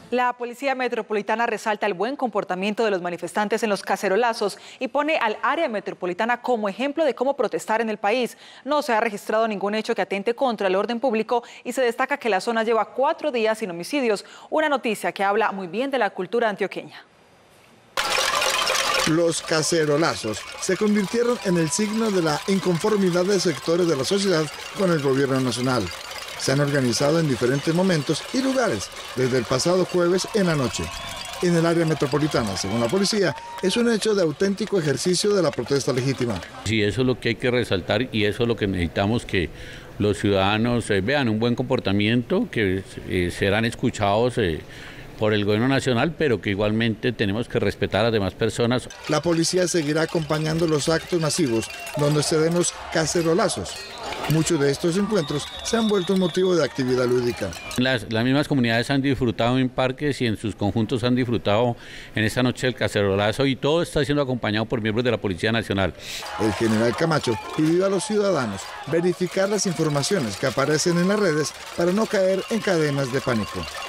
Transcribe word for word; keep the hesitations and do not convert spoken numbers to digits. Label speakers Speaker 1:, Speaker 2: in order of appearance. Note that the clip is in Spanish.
Speaker 1: La Policía Metropolitana resalta el buen comportamiento de los manifestantes en los cacerolazos y pone al área metropolitana como ejemplo de cómo protestar en el país. No se ha registrado ningún hecho que atente contra el orden público y se destaca que la zona lleva cuatro días sin homicidios, una noticia que habla muy bien de la cultura antioqueña.
Speaker 2: Los cacerolazos se convirtieron en el signo de la inconformidad de sectores de la sociedad con el gobierno nacional. Se han organizado en diferentes momentos y lugares desde el pasado jueves en la noche. En el área metropolitana, según la policía, es un hecho de auténtico ejercicio de la protesta legítima.
Speaker 3: Sí, eso es lo que hay que resaltar y eso es lo que necesitamos, que los ciudadanos eh, vean un buen comportamiento, que eh, serán escuchados eh, por el gobierno nacional, pero que igualmente tenemos que respetar a las demás personas.
Speaker 2: La policía seguirá acompañando los actos masivos donde se den los cacerolazos. Muchos de estos encuentros se han vuelto un motivo de actividad lúdica.
Speaker 3: Las, las mismas comunidades han disfrutado en parques y en sus conjuntos han disfrutado en esta noche del cacerolazo y todo está siendo acompañado por miembros de la Policía Nacional.
Speaker 2: El general Camacho pidió a los ciudadanos verificar las informaciones que aparecen en las redes para no caer en cadenas de pánico.